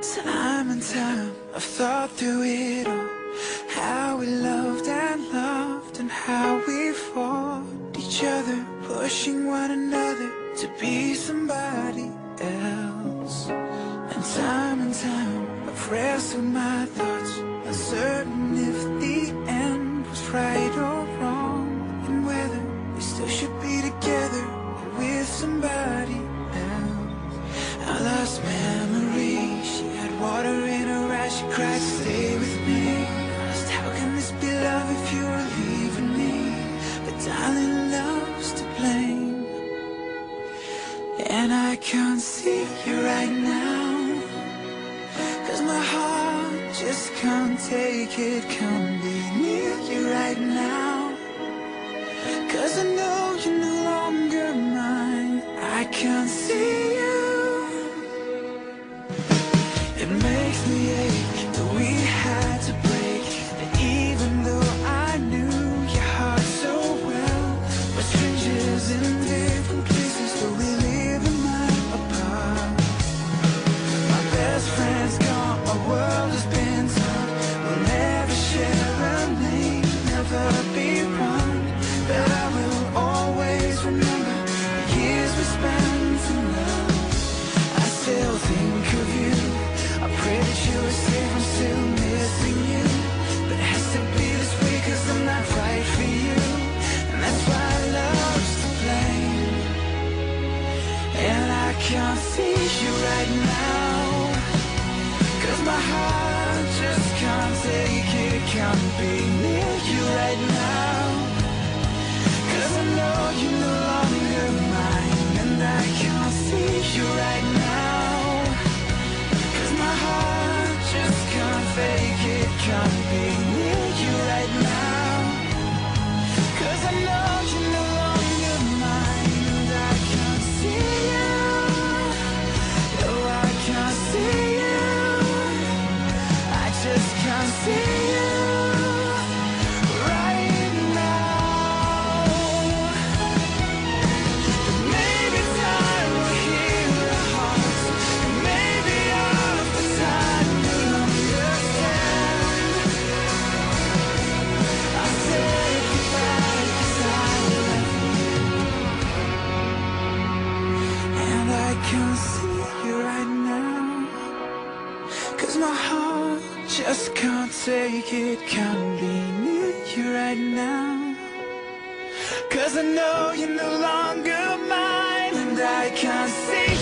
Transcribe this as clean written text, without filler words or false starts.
Time and time, I've thought through it all, how we loved and how we fought each other, pushing one another to be somebody else. And time, I've wrestled my thoughts, uncertain if the end was right or wrong, and whether we still should be together or with somebody else. I lost memory, she had water in her eyes, she cried, stay with me. I asked, how can this be love if you are leaving me? But darling, love's to blame, and I can't see you right now, 'cause my heart just can't take it, can't be near you right now, 'cause I know you're no longer mine. I can't see you. It makes me ache that we had to break, that even though I knew your heart so well, we're strangers in different places, but we live a mile apart. My best friend's gone, my world has been torn. We'll never share a name, never be one, but I will always remember the years we spent in love. I still think of you, I pray that you are safe, I'm still missing you, but it has to be this way 'cause I'm not right for you, and that's why love's to blame, and I can't see you right now, 'cause my heart just can't take it, can't be near you right now, 'cause I know you're no longer mine, and I can't see you right now, 'cause my heart just can't fake it, can't be near you right now, 'cause I know you're no longer mine, and I can't see you. No, I can't see you. I just can't see you right now. Maybe time will heal our hearts, and maybe after time we'll understand. I said goodbye 'cause I love you, and I can't see you right now, 'cause my heart just can't take it, can't be near you right now, 'cause I know you're no longer mine, and I can't see